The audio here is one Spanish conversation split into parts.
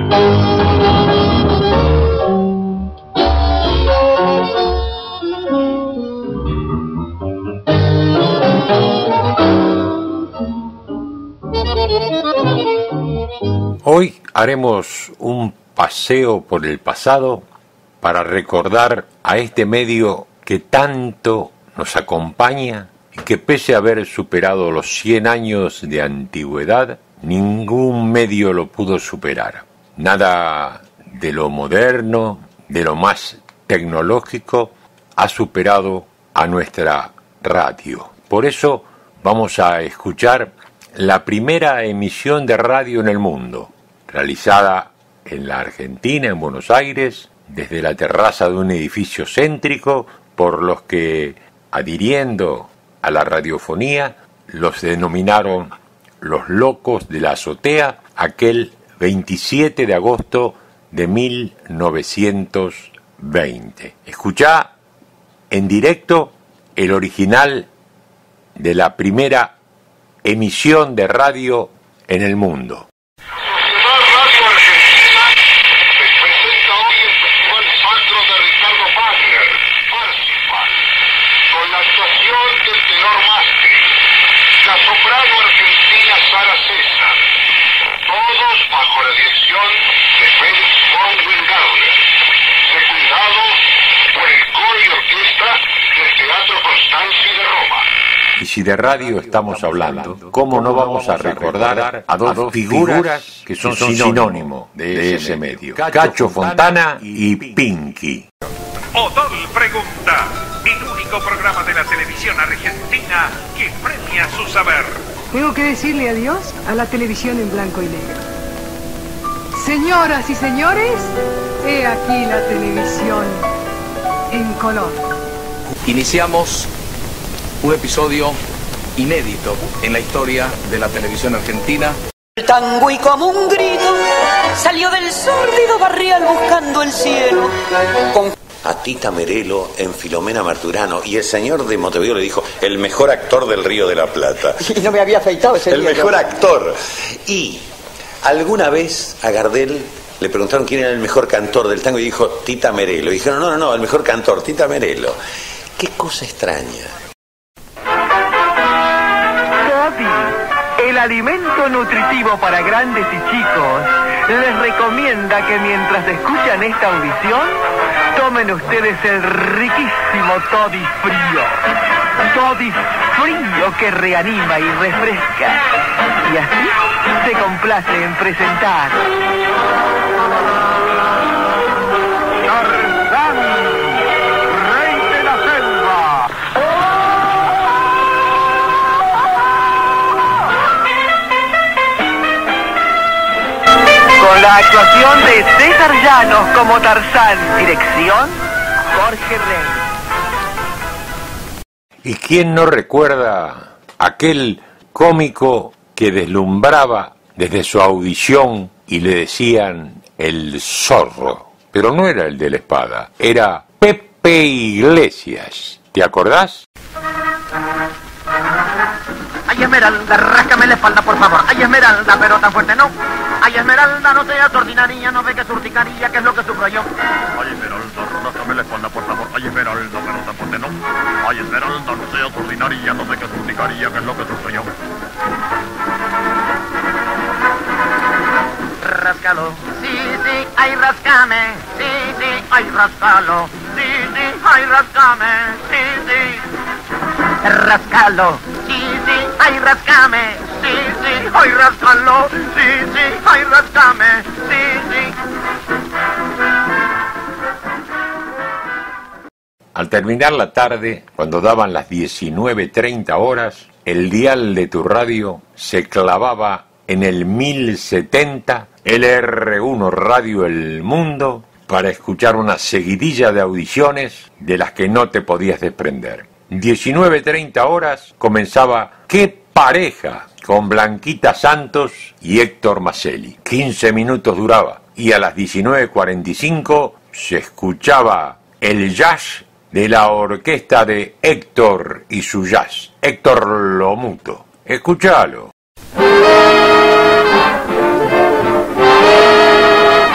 Hoy haremos un paseo por el pasado para recordar a este medio que tanto nos acompaña y que pese a haber superado los 100 años de antigüedad, ningún medio lo pudo superar. Nada de lo moderno, de lo más tecnológico, ha superado a nuestra radio. Por eso vamos a escuchar la primera emisión de radio en el mundo, realizada en la Argentina, en Buenos Aires, desde la terraza de un edificio céntrico, por los que, adhiriendo a la radiofonía, los denominaron los locos de la azotea, aquel 27 de agosto de 1920. Escuchá en directo el original de la primera emisión de radio en el mundo. Y si de radio estamos hablando, ¿cómo no vamos a recordar a dos figuras que son sinónimo de ese medio? Cacho Fontana y Pinky. Odol Pregunta, el único programa de la televisión argentina que premia su saber. Tengo que decirle adiós a la televisión en blanco y negro. Señoras y señores, he aquí la televisión en color. Iniciamos un episodio inédito en la historia de la televisión argentina. El tango y como un grito salió del sórdido barrial buscando el cielo. A Tita Merelo en Filomena Marturano, y el señor de Montevideo le dijo: el mejor actor del Río de la Plata. Y no me había afeitado ese día. El mejor actor. Y alguna vez a Gardel le preguntaron quién era el mejor cantor del tango y dijo: Tita Merelo. Y dijeron: no, el mejor cantor, Tita Merelo. Qué cosa extraña. El alimento nutritivo para grandes y chicos les recomienda que mientras escuchan esta audición tomen ustedes el riquísimo Toddy Frío. Toddy Frío que reanima y refresca. Y así se complace en presentar Tarzán, rey de la selva. Con la actuación de César Llanos como Tarzán, dirección Jorge Rey. ¿Y quién no recuerda aquel cómico que deslumbraba desde su audición y le decían el zorro? Pero no era el de la espada, era Pepe Iglesias. ¿Te acordás? Ay, Esmeralda, ráscame la espalda, por favor. Ay, Esmeralda, pero tan fuerte no. Ay, Esmeralda, no seas ordinaria, no ve que es urticaria, que es lo que sufro yo. Ay, Esmeralda, ráscame la espalda, por favor. Ay, Esmeralda, pero tan fuerte no. Ay, Esmeralda, no seas ordinaria, no ve que es urticaria, que es lo que sufro yo. Ráscalo, sí, ay, rascame, sí, ay, rascalo, sí, ay, rascame, sí, rascalo, sí, ay, rascame, sí, ay, rascalo, sí, ay, rascame, sí. Al terminar la tarde, cuando daban las 19:30 horas, el dial de tu radio se clavaba en el 1070, LR1 Radio El Mundo, para escuchar una seguidilla de audiciones de las que no te podías desprender. 19:30 horas comenzaba ¡Qué pareja!, con Blanquita Santos y Héctor Maselli. 15 minutos duraba, y a las 19:45 se escuchaba el jazz de la orquesta de Héctor y su jazz, Héctor Lomuto. Escúchalo.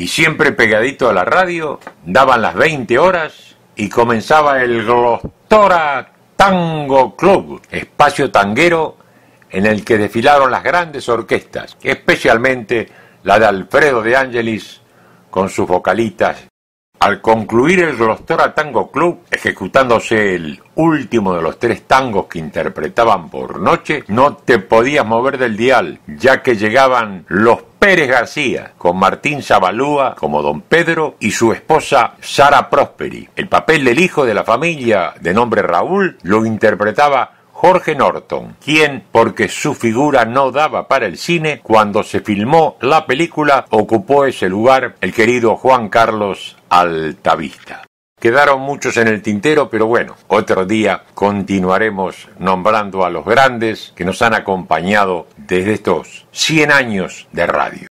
Y siempre pegadito a la radio, daban las 20 horas y comenzaba el Glostora Tango Club, espacio tanguero en el que desfilaron las grandes orquestas, especialmente la de Alfredo de Angelis con sus vocalistas. Al concluir el Glostora Tango Club, ejecutándose el último de los 3 tangos que interpretaban por noche, no te podías mover del dial, ya que llegaban los Pérez García, con Martín Zabalúa como Don Pedro y su esposa Sara Prosperi. El papel del hijo de la familia, de nombre Raúl, lo interpretaba Jorge Norton, quien, porque su figura no daba para el cine, cuando se filmó la película, ocupó ese lugar el querido Juan Carlos Altavista. Quedaron muchos en el tintero, pero bueno, otro día continuaremos nombrando a los grandes que nos han acompañado desde estos 100 años de radio.